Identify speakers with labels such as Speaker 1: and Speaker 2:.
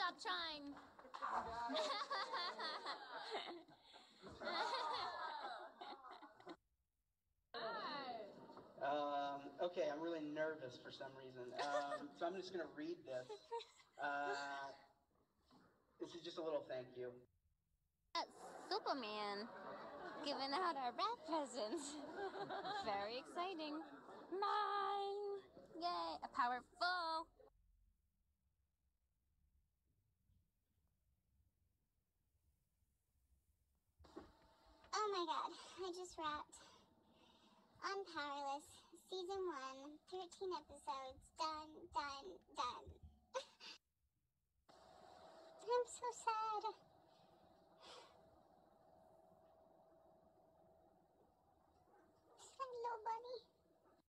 Speaker 1: Stop trying.
Speaker 2: Okay, I'm really nervous for some reason. So I'm just going to read this. This is just a little thank you.
Speaker 1: That's Superman giving out our rat presents. Very exciting. Mine! Yay! A powerful.
Speaker 3: Oh my god, I just wrapped on Powerless, Season 1, 13 episodes, done. I'm so sad.